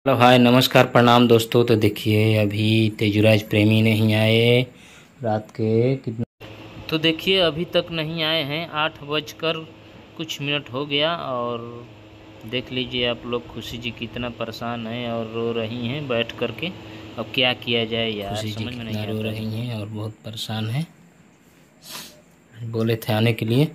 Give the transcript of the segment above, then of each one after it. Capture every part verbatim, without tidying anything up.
Hello hi नमस्कार प्रणाम दोस्तों। तो देखिए अभी तेजुराज प्रेमी नहीं आए रात के कितने तो देखिए अभी तक नहीं आए हैं। आठ बजकर कुछ मिनट हो गया और देख लीजिए आप लोग खुशी जी कितना परेशान हैं और रो रही हैं बैठ कर के। अब क्या किया जाए यार, खुशी जी कितना रो रही हैं और बहुत परेशान हैं। बोले थे आने के लिए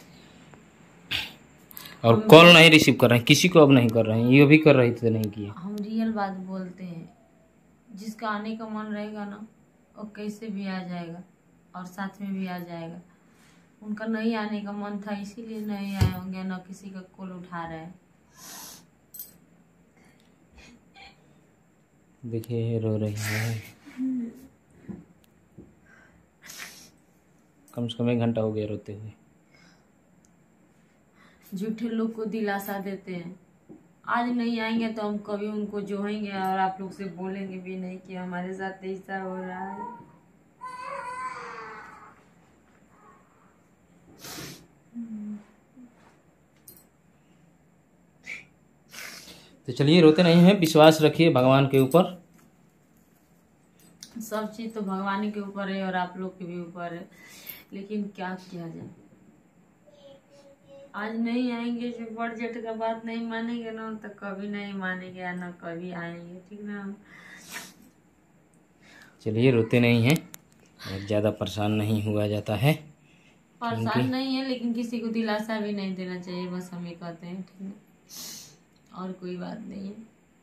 और कॉल नहीं रिसीव कर रहे हैं, किसी को अब नहीं कर रहे हैं। ये भी कर रही थी तो नहीं किया। हम रियल बात बोलते हैं, जिसका आने का मन रहेगा ना वो कैसे भी आ जाएगा और साथ में भी आ जाएगा। उनका नहीं आने का मन था इसीलिए नहीं आए होंगे, ना किसी का कॉल उठा रहे हैं। देखिए रो रही है, कम से कम एक घंटा हो गया रोते हुए। झूठे लोग को दिलासा देते हैं, आज नहीं आएंगे तो हम कभी उनको जोहेंगे और आप लोग से बोलेंगे भी नहीं कि हमारे साथ ऐसा हो रहा है। तो चलिए रोते नहीं हैं, विश्वास रखिए भगवान के ऊपर। सब चीज तो भगवान के ऊपर है और आप लोग के भी ऊपर है, लेकिन क्या किया जाए। आज नहीं आएंगे, जो बड़ जेठ का बात नहीं मानेंगे ना तो कभी नहीं मानेंगे या ना कभी आएंगे, ठीक ना। चलिए रोते नहीं हैं और ज़्यादा परेशान नहीं हुआ जाता है। परेशान नहीं है लेकिन किसी को दिलासा भी नहीं देना चाहिए, बस हम ये कहते हैं, ठीक है, और कोई बात नहीं है।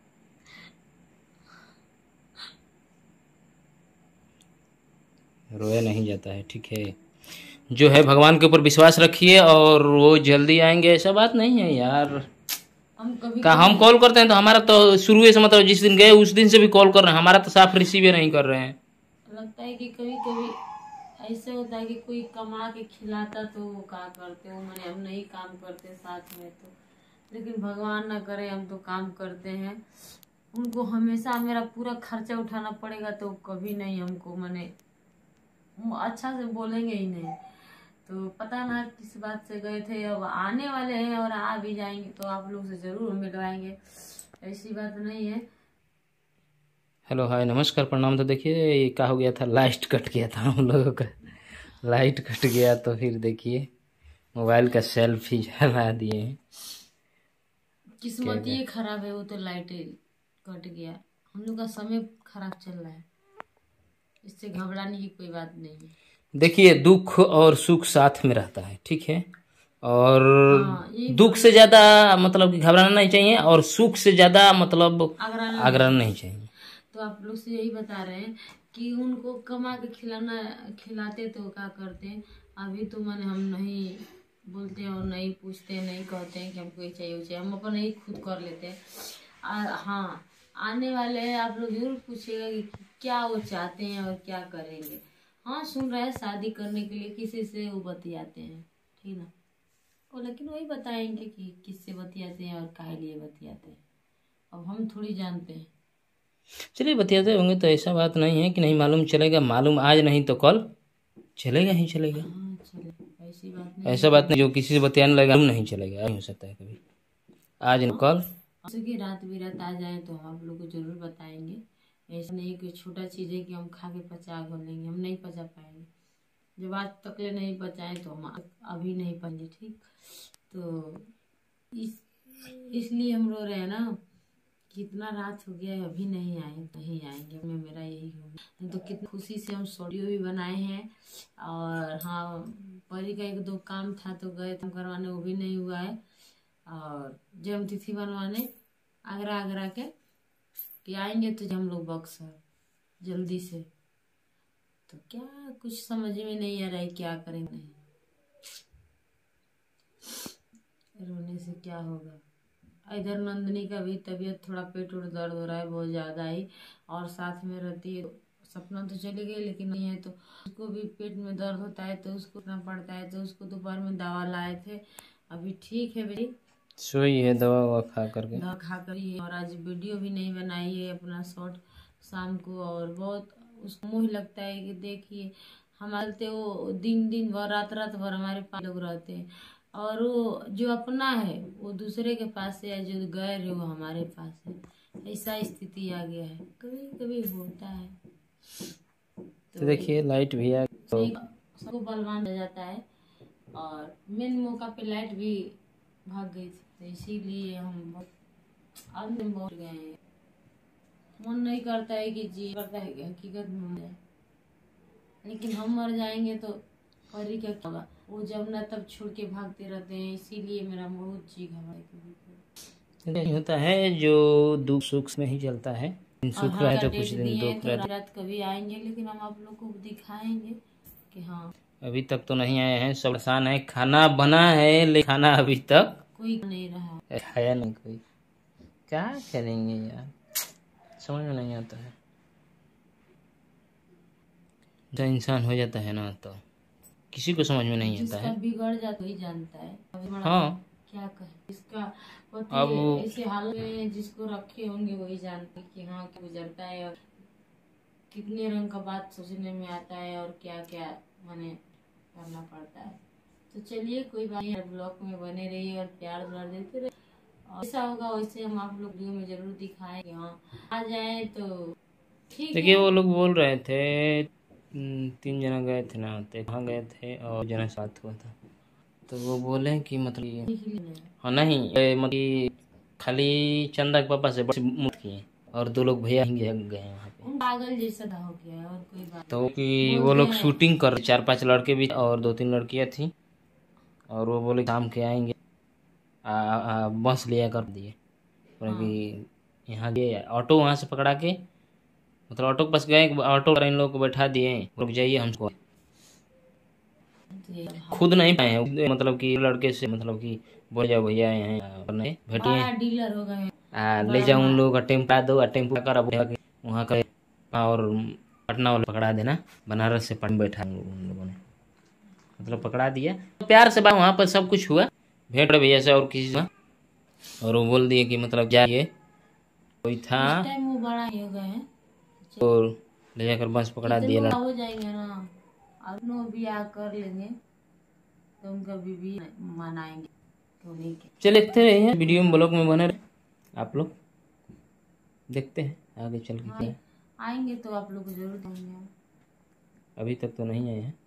रोया नहीं जाता है, ठीक है। जो है भगवान के ऊपर विश्वास रखिए और वो जल्दी आएंगे, ऐसा बात नहीं है यार। हम कभी का हम कॉल करते हैं तो हमारा तो शुरू से मतलब जिस दिन गए उस दिन से भी कॉल कर रहे हैं, हमारा तो साफ रिसीव नहीं कर रहे हैं। लगता है कि कभी कभी ऐसे होता है कि कोई कमा के खिलाता तो वो क्या करते हो, मैंने हम नहीं काम करते साथ में तो, लेकिन भगवान ना करे हम तो काम करते हैं। उनको हमेशा मेरा पूरा खर्चा उठाना पड़ेगा तो कभी नहीं हमको मैंने अच्छा से बोलेंगे ही नहीं। तो पता ना किस बात से गए थे, अब आने वाले हैं और आ भी जाएंगे तो आप लोग से जरूर मिलवाएंगे, ऐसी बात नहीं है। हेलो हाय नमस्कार प्रणाम। तो देखिए ये क्या हो गया था, लाइट कट गया था हम लोगों का। लाइट कट गया तो फिर देखिए मोबाइल का सेल्फ ही जला दिए हैं। किस्मत ये खराब है, वो तो लाइट कट गया। हम लोग का समय खराब चल रहा है, इससे घबराने की कोई बात नहीं है। देखिए दुख और सुख साथ में रहता है, ठीक है। और हाँ, दुख से ज्यादा मतलब कि घबराना नहीं चाहिए और सुख से ज्यादा मतलब आग्रह आग्रह नहीं चाहिए। तो आप लोग से यही बता रहे हैं कि उनको कमा के खिलाना खिलाते तो क्या करते हैं। अभी तो मैंने हम नहीं बोलते हैं और नहीं पूछते हैं, नहीं कहते हैं कि हमको ये चाहिए वो चाहिए, हम अपन ही खुद कर लेते हैं। आ, हाँ आने वाले हैं, आप लोग जरूर पूछेगा कि क्या वो चाहते हैं और क्या करेंगे। हाँ सुन रहे हैं शादी करने के लिए किसी से वो बतियाते हैं, ठीक ना, वो लेकिन वही बताएंगे कि किससे बतियाते हैं और काहे लिए बतियाते हैं, अब हम थोड़ी जानते हैं। चलिए बतियाते होंगे तो ऐसा बात नहीं है कि नहीं मालूम चलेगा। मालूम आज नहीं तो कल चलेगा ही चलेगा। हाँ चले, ऐसी बात नहीं, ऐसा बात नहीं जो किसी से बतियाने लगा नहीं चलेगा, नहीं हो सकता है कभी आज न कल। की रात बिरात आ जाए तो हम आप लोग को जरूर बताएंगे। ऐसा नहीं कि छोटा चीज़ है कि हम खा के पचा लेंगे, हम नहीं पचा पाएंगे। जब आज तक ले नहीं पचाए तो हम अभी नहीं पाएंगे, ठीक। तो इस इसलिए हम रो रहे हैं ना, कितना रात हो गया है अभी नहीं आए, नहीं आएंगे, मैं मेरा यही होगा। तो कितनी खुशी से हम स्टूडियो भी बनाए हैं। और हाँ परी का एक दो काम था तो गए थे करवाने, वो भी नहीं हुआ है। और जन्म तिथि बनवाने आगरा आगरा के कि आएंगे तो हम लोग बक्सर जल्दी से। तो क्या कुछ समझ में नहीं आ रहा है क्या करेंगे, नहीं रोने से क्या होगा। इधर नंदनी का भी तबीयत थोड़ा पेट उठ दर्द हो रहा है बहुत ज़्यादा ही, और साथ में रहती है। सपना तो चली गई लेकिन नहीं है तो उसको भी पेट में दर्द होता है तो उसको करना पड़ता है, तो उसको दोपहर में दवा लाए थे, अभी ठीक है बेटी, सोई है दवा ववा खा करके। दवा खा कर ही है। और आज वीडियो भी नहीं बनाई है अपना शॉर्ट शाम को, और बहुत उसको मुँह लगता है कि देखिए हमारे वो दिन दिन भर रात रात भर हमारे पास लोग रहते हैं, और वो जो अपना है वो दूसरे के पास है, जो गैर है वो हमारे पास है। ऐसा स्थिति आ गया है, कभी कभी होता है। तो, तो देखिए लाइट भी आ तो सबको बलवान हो जाता है, और मेन मौका पे लाइट भी भाग गई थी, तो इसीलिए हम बहुत अंत में बहुत गए हैं। मन नहीं करता है कि जी करता है कि हकीकत में मर जाए, लेकिन हम मर जाएंगे तो परी क्या होगा, वो जब ना तब छोड़ के भागते रहते हैं, इसीलिए मेरा बहुत जी घबराई। नहीं होता है जो दुख सुख में ही चलता है, सुख रहा है तो कुछ दिन दुख तो रात कभी आएंगे, लेकिन हम आप लोग को दिखाएंगे कि हाँ। अभी तक तो नहीं आए हैं, सब आसान है, खाना बना है लेकिन खाना अभी तक कोई नहीं रहा, खाया नहीं कोई। क्या करेंगे यार, समझ में नहीं आता है। जब इंसान हो जाता है ना तो किसी को समझ में नहीं आता है, बिगड़ जाता ही जानता है। हाँ क्या कहे, इसका अब ऐसे हाल में जिसको रखे होंगे वही जानते कि हाँ क्या गुजरता है, और कितने रंग का बात सोचने में आता है, और क्या क्या माने करना पड़ता है। तो चलिए कोई बात नहीं, ब्लॉग में बने रहिए और प्यार दुलार देते रहिए, ऐसा होगा वैसे हम आप लोग वीडियो में जरूर दिखाएंगे। हाँ आ जाए तो ठीक है। देखिए वो लोग बोल रहे थे तीन जना गए थे ना, तो कहाँ गए थे और जना साथ हुआ था, तो वो बोले कि मतलब हाँ नहीं मतलब खाली चंदा के पापा से मुक्त किए, और दो लोग भैया गए वहाँ पे, पागल जैसा हो गया है, और कोई बात तो कि वो लोग शूटिंग कर, चार पांच लड़के भी और दो तीन लड़कियां थी, और वो बोले शाम के आएंगे, आ, आ, बस लिया कर दिए, कि यहाँ गए ऑटो वहाँ से पकड़ा के, मतलब ऑटो के पास गए, ऑटो पर इन लोगों को बैठा दिए, रुक जाइए हमको, खुद नहीं पाए, मतलब कि लड़के से मतलब कि बोल जाओ भैया यहाँ भेटिए डीलर हो गए, ले जाओ उन लोगों का टेम्पा दो, टेम्पो कर वहाँ का, और पटना वाले पकड़ा देना, बनारस से पटना बैठा उन लोगों ने, मतलब पकड़ा दिया प्यार से। वहाँ पर सब कुछ हुआ, भेंट भैया से और किसी से, और वो बोल दिए कि मतलब जाइए, कोई था वो बड़ा ही हो गए हैं, और ले जाकर बस पकड़ा दिया, हो जाएंगे ना, अपनों ब्याह कर लेंगे तो उनका बीवी मनाएंगे तो नहीं के। चलिए देखते रहिए वीडियो में, ब्लॉग में बने रहे आप लोग, देखते हैं आगे चल के क्या आएंगे तो आप लोग को जरूर देंगे, अभी तक तो नहीं आए हैं।